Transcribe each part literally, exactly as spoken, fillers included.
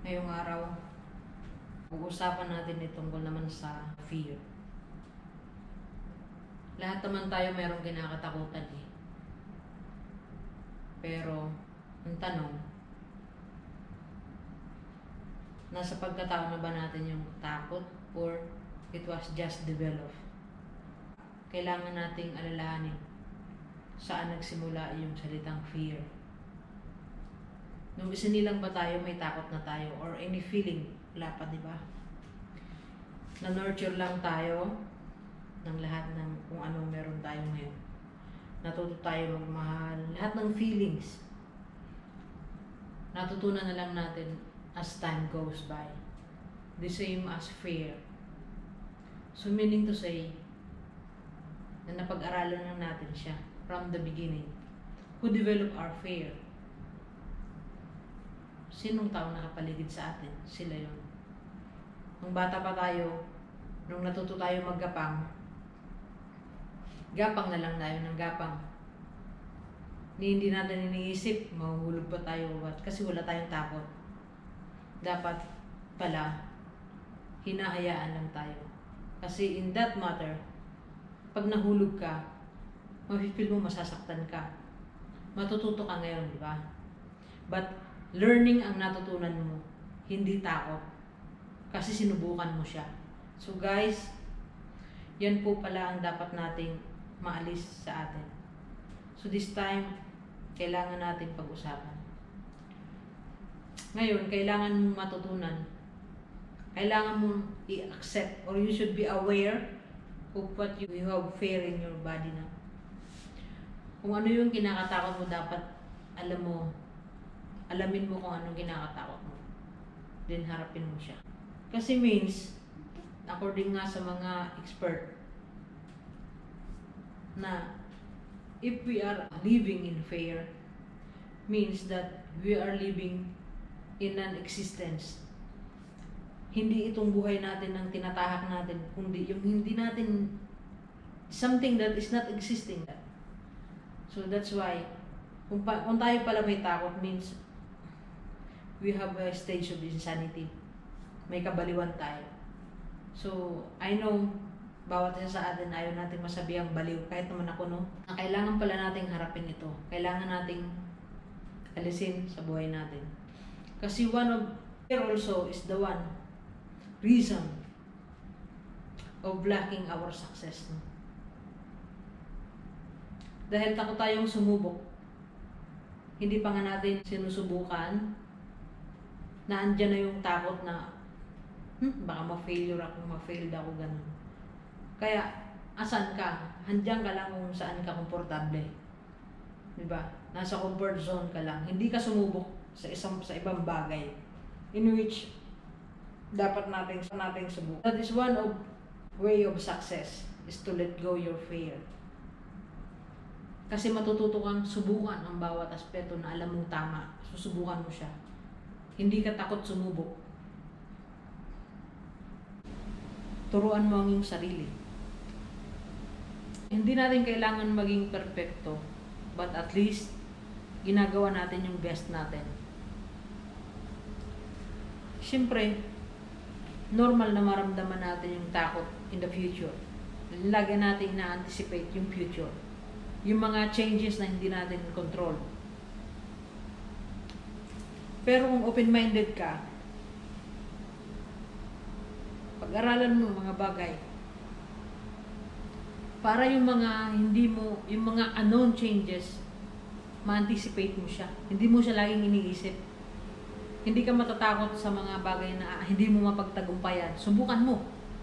Ngayong araw, pag-usapan natin ito tungkol naman sa fear. Lahat naman tayo mayroong kinakatakutan eh. Pero, ang tanong, nasa pagkatao na ba natin yung takot or it was just developed? Kailangan nating alalahanin saan nagsimula yung salitang fear. Nung isinilang ba tayo, may takot na tayo or any feeling, wala pa, di ba? Na-nurture lang tayo ng lahat ng kung anong meron tayo ngayon. Natuto tayo magmahal, lahat ng feelings. Natutunan na lang natin as time goes by. The same as fear. So meaning to say, na napag-aralan lang natin siya from the beginning. Who developed our fear? Sinong tao nakapaligid sa atin? Sila yon. Nung bata pa tayo, nung natuto tayo maggapang, gapang na lang tayo ng gapang. Ni hindi natin iniisip, mahuhulog pa tayo what? Kasi wala tayong takot. Dapat pala, hinahayaan lang tayo. Kasi in that matter, pag nahulog ka, mapipil mo masasaktan ka. Matututo ka ngayon, di ba? But learning ang natutunan mo, hindi takot. Kasi sinubukan mo siya. So guys, yan po pala ang dapat nating maalis sa atin. So this time, kailangan natin pag-usapan. Ngayon, kailangan mong matutunan. Kailangan mong i-accept or you should be aware of what you have fear in your body na. Kung ano yung kinakatakot mo, dapat alam mo, alamin mo kung anong kinakatakot mo. Then harapin mo siya. Kasi means, according nga sa mga expert, na if we are living in fear, means that we are living in non-existence. Hindi itong buhay natin ang tinatahak natin, kundi yung hindi natin, something that is not existing. So that's why, kung, pa, kung tayo pala may takot, means we have a stage of insanity. May kabaliwan tayo. So, I know, bawat isa sa atin ayaw natin masabihang baliw, kahit naman ako, no? Na kailangan pala nating harapin ito. Kailangan nating alisin sa buhay natin. Kasi one of, fear also is the one reason of lacking our success, no? Dahil takot tayong sumubok. Hindi pa nga natin sinusubukan na andyan na yung takot na hmm, baka ma-failure ako, ma-failed ako, ganun. Kaya, asan ka? Handyan ka lang kung saan ka komportable. Diba? Nasa comfort zone ka lang. Hindi ka sumubok sa isang sa ibang bagay in which dapat nating nating subukan. That is one of way of success is to let go your fear. Kasi matututo kang subukan ang bawat aspeto na alam mong tama. Susubukan mo siya. Hindi ka takot sumubok. Turuan mo ang iyong sarili. Hindi natin kailangan maging perfecto, but at least ginagawa natin yung best natin. Siyempre, normal na maramdaman natin yung takot in the future. Lagi natin na-anticipate yung future. Yung mga changes na hindi natin control. Pero kung open-minded ka, pag-aralan mo mga bagay, para yung mga hindi mo, yung mga unknown changes, ma-anticipate mo siya. Hindi mo siya laging iniisip. Hindi ka matatakot sa mga bagay na ah, hindi mo mapagtagumpayan. Subukan mo.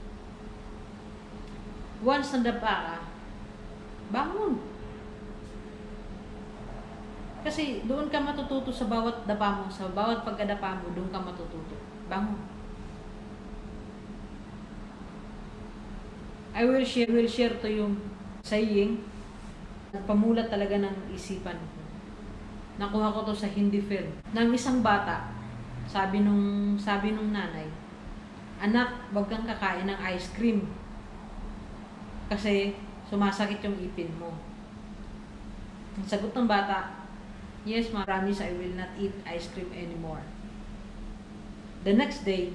Once nandapa ka, bangon. Kasi doon ka matututo sa bawat dapa mo, sa bawat pagkadapa mo, doon ka matututo. Bangon. I will share, will share to yung saying, nagpamulat talaga ng isipan ko. Nakuha ko to sa Hindi film. Nang isang bata, sabi nung, sabi nung nanay, anak, wag kang kakain ng ice cream. Kasi sumasakit yung ipin mo. Ang sagot ng bata, yes, ma, promise I will not eat ice cream anymore. The next day,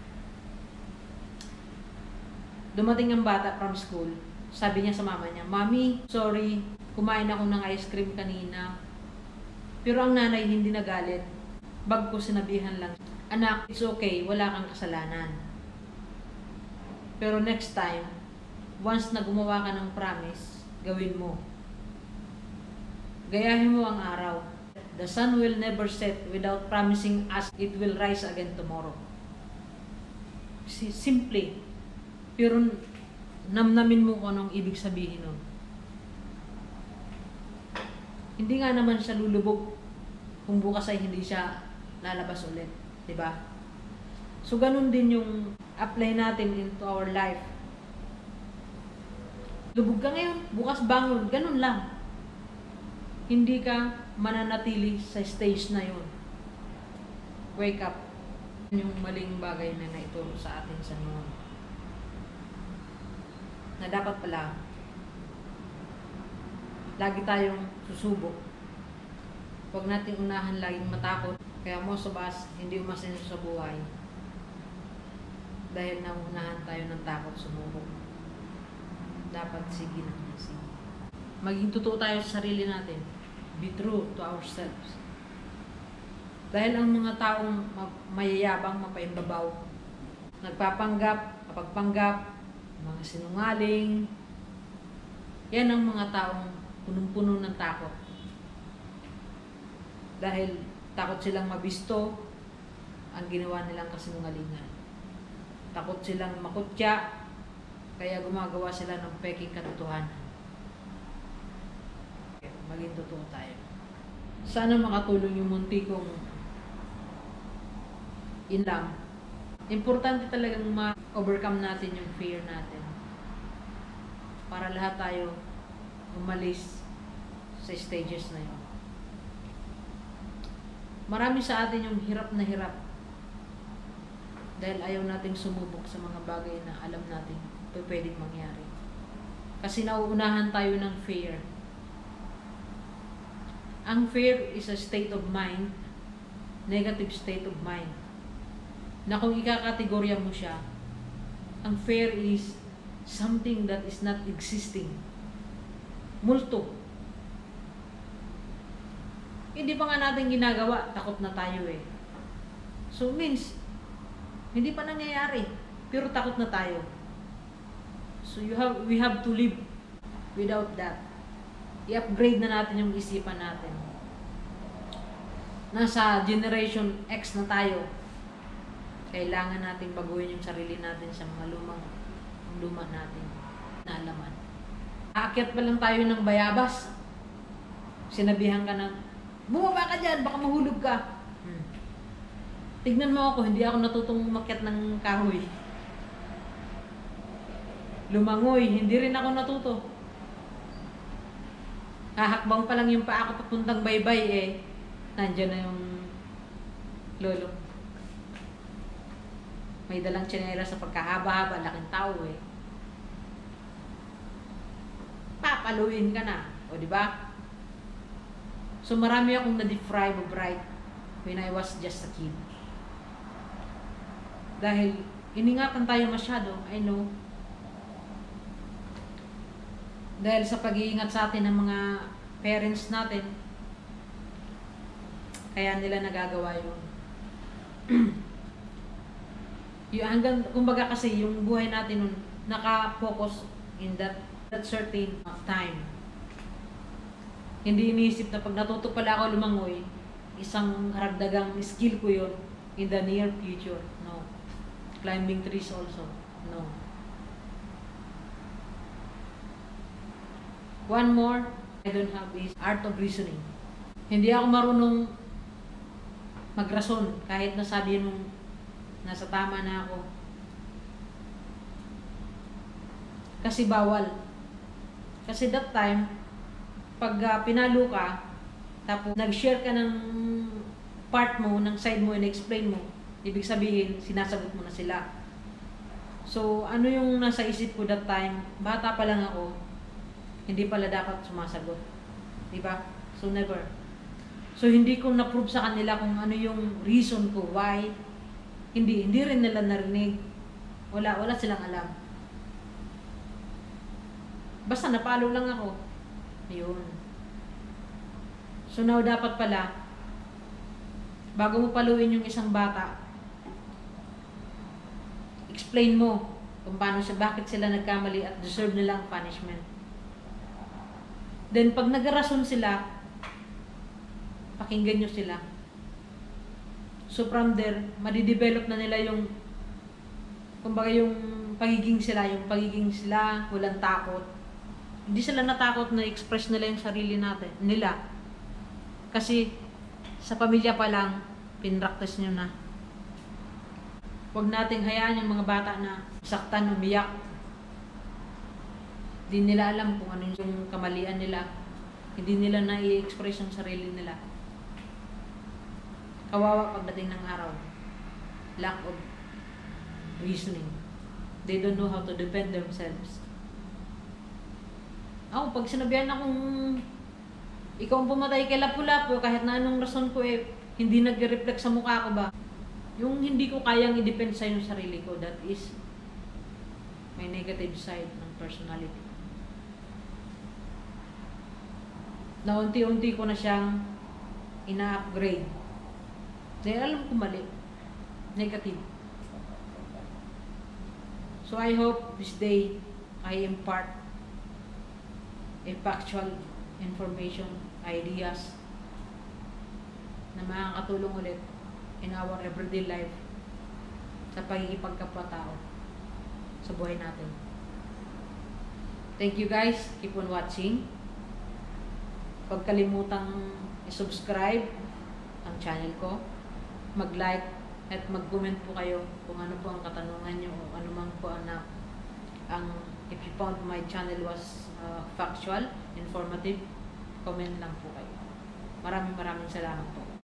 dumating ang bata from school. Sabi niya sa mama niya, "Mami, sorry, kumain ako ng ice cream kanina." Pero ang nanay hindi nagalit. Bag ko sinabihan lang, "Anak, it's okay, wala kang kasalanan. Pero next time, once na gumawa ka ng promise, gawin mo. Gayahin mo ang araw. The sun will never set without promising us it will rise again tomorrow." Simple. Pero namnamin mo kung anong ibig sabihin nun. Hindi nga naman siya lulubog kung bukas ay hindi siya lalabas ulit. Diba? So, ganun din yung apply natin into our life. Lubog ka ngayon, bukas bangon. Ganun lang. Hindi ka mananatili sa stage na yun. Wake up. Yung maling bagay na naituro sa atin sa noon. Na dapat pala, lagi tayong susubok. Huwag natin unahan laging matakot. Kaya most of us, hindi umasenso sa buhay. Dahil nauunahan tayo ng takot sumubok. Dapat sige na sige. Maging totoo tayo sa sarili natin. Be true to ourselves. Dahil ang mga taong mayayabang, mapaimbabaw, nagpapanggap, kapagpanggap, mga sinungaling, yan ang mga taong punong-puno ng takot. Dahil takot silang mabisto ang ginawa nilang kasinungalingan. Takot silang makutya, kaya gumagawa sila ng peking katotohanan. Maging totoo tayo. Sana makatulong yung munti kong inlam. Importante talagang ma-overcome natin yung fear natin. Para lahat tayo umalis sa stages na yun. Marami sa atin yung hirap na hirap. Dahil ayaw nating sumubok sa mga bagay na alam natin pwedeng mangyari. Kasi nauunahan tayo ng fear. Ang fear is a state of mind, negative state of mind, na kung ikakategorya mo siya, ang fear is something that is not existing. Multo. Hindi pa nga natin ginagawa, takot na tayo eh. So means, hindi pa nangyayari, pero takot na tayo. So you have, we have to live without that. I-upgrade na natin yung isipan natin. Nasa Generation X na tayo. Kailangan natin baguhin yung sarili natin sa mga lumang luma natin na alaman. Aakyat pa lang tayo ng bayabas. Sinabihan ka ng, "Bumaba ka dyan, baka mahulog ka." Hmm. Tignan mo ako, hindi ako natutong umakyat ng kahoy. Lumangoy, hindi rin ako natuto. Hahakbang pa lang yung paa ko papuntang baybay eh. Nandiyan na yung lolo. May dalang tsinelas sa pagkahaba-haba, laking tao eh. Papaluin ka na. O diba? So marami akong na-deprive of right when I was just a kid. Dahil iningatan tayo masyado, I know. Dahil sa pag-iingat sa atin ng mga parents natin, kaya nila nagagawa yun. Yung hanggang, kumbaga kasi yung buhay natin nun, naka-focus in that, that certain time. Hindi iniisip na pag natuto pala ako lumangoy, isang haragdagang skill ko yun in the near future. No. Climbing trees also. No. One more, I don't have is art of reasoning. Hindi ako marunong magrason kahit nasabi nung nasa tama na ako. Kasi bawal. Kasi that time, pag uh, pinalo ka, tapos nag-share ka ng part mo, ng side mo, in-explain mo, ibig sabihin, sinasagot mo na sila. So, ano yung nasa isip ko that time, bata pa lang ako, hindi pala dapat sumasagot. Diba? So, never. So, hindi ko na-prove sa kanila kung ano yung reason ko, why Hindi, hindi rin nila narinig. Wala, wala silang alam. Basta napalo lang ako. Ayun. So now, dapat pala, bago mo paluin yung isang bata, explain mo kung paano siya, bakit sila nagkamali at deserve nila ang punishment. Then, pag nagarason sila, pakinggan nyo sila. So from there, madidevelop na nila yung, kumbaga yung pagiging sila, yung pagiging sila, walang takot. Hindi sila natakot na express nila yung sarili natin, nila. Kasi sa pamilya pa lang, pinractice nyo na. Huwag nating hayaan yung mga bata na saktan, umiyak. Hindi nila alam kung ano yung kamalian nila. Hindi nila na i-express yung sarili nila. Kawawa pagdating ng araw. Lack of reasoning. They don't know how to defend themselves. Ako, pag sinabihan akong ikaw ang pumatay kay Lapu-Lapu, kahit na anong rason ko eh, hindi nag-reflect sa mukha ko ba? Yung hindi ko kayang i-defend sa yung sarili ko, that is my negative side ng personality. Na unti-unti ko na siyang ina-upgrade. Dahil alam ko mali. Negative. So I hope this day I impart a factual information, ideas na makakatulong ulit in our everyday life sa pagkikipagkapwa-tao sa buhay natin. Thank you guys. Keep on watching. Huwag kalimutang i-subscribe ang channel ko. Mag-like at mag-comment po kayo kung ano po ang katanungan nyo o ano man po ang, ang if you found my channel was uh, factual, informative, comment lang po kayo. Maraming maraming salamat po.